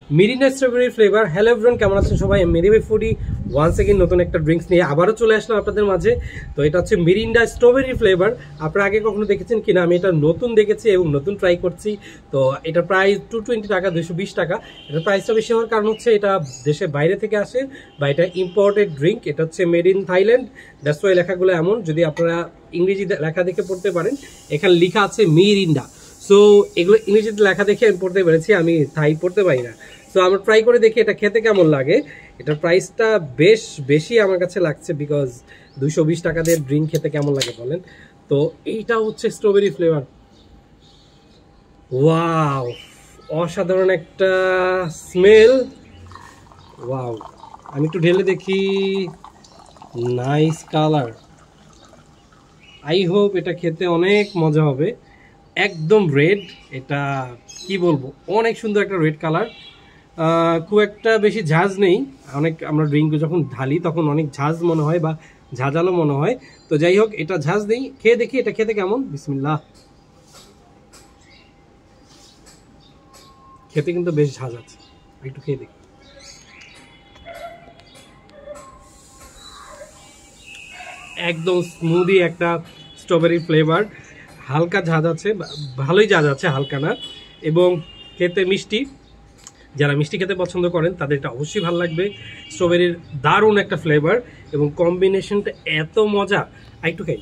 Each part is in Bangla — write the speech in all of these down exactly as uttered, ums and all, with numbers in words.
Mirinda strawberry flavour. Hello everyone, কেমন আছেন সবাই? মেরিবে ফুডি ওয়ান্স এগেইন নতুন একটা ড্রিঙ্কস নিয়ে আবারও চলে আসলাম আপনাদের মাঝে। তো এটা হচ্ছে মিরিন্ডা স্ট্রবেরি ফ্লেভার। আপনারা আগে কখনো দেখেছেন কিনা? আমি এটা নতুন দেখেছি এবং নতুন ট্রাই করছি। তো এটা প্রাইস টু টোয়েন্টি টাকা, দুইশো বিশ টাকা। এটার প্রাইসটা বেশি হওয়ার কারণ হচ্ছে এটা দেশের বাইরে থেকে আসে বা এটা ইম্পোর্টেড ড্রিঙ্ক। এটা হচ্ছে made in Thailand, that's why লেখাগুলো এমন। যদি আপনারা ইংরেজি লেখা দেখে পড়তে পারেন, এখানে লেখা আছে মিরিন্ডা। সো এগুলো ইংরেজিতে লেখা দেখে আমি পড়তে পেরেছি, আমি থাই পড়তে পারি না। সো আমরা ট্রাই করে দেখি এটা খেতে কেমন লাগে। এটার প্রাইসটা বেশ বেশি আমার কাছে লাগছে, বিকজ দুইশো বিশ টাকা দিয়ে ড্রিঙ্ক খেতে কেমন লাগে বলেন? তো এইটা হচ্ছে স্ট্রবেরি ফ্লেভার। ওয়াও, অসাধারণ একটা স্মেল। ওয়াও, আমি একটু ঢেলে দেখি। Nice colour. আই হোপ এটা খেতে অনেক মজা হবে। একদম রেড, এটা কি বলবো, অনেক সুন্দর একটা রেড কালার। খুব একটা বেশি ঝাঁজ নেই। অনেক আমরা ড্রিঙ্ক যখন ঢালি তখন অনেক ঝাঁজ মনে হয় বা ঝাঁঝালো মনে হয়। তো যাই হোক, এটা ঝাঁজ নেই। খেয়ে দেখি এটা খেতে কেমন। বিসমিল্লাহ। খেতে কিন্তু বেশ ঝাঁজ আছে, একটু খেয়ে দেখি। একদম স্মুদি একটা স্ট্রবেরি ফ্লেভার। হালকা ঝাঁজ আছে, ভালোই ঝাঁজ আছে, হালকা না। এবং খেতে মিষ্টি। যারা মিষ্টি খেতে পছন্দ করেন তাদের এটা অবশ্যই ভালো লাগবে। স্ট্রবেরির দারুণ একটা ফ্লেভার এবং কম্বিনেশনটা এত মজা। একটু খাই।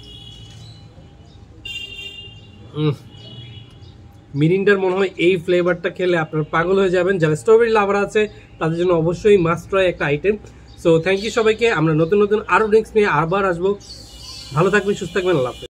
মিরিন্ডার মনে হয় এই ফ্লেভারটা খেলে আপনারা পাগল হয়ে যাবেন। যারা স্ট্রবেরি লাভার আছে তাদের জন্য অবশ্যই মাস্ট ট্রাই একটা আইটেম। সো থ্যাংক ইউ সবাইকে। আমরা নতুন নতুন আরও ড্রিঙ্কস নিয়ে আবার আসবো। ভালো থাকবেন, সুস্থ থাকবেন, আল্লাহ হাফেজ।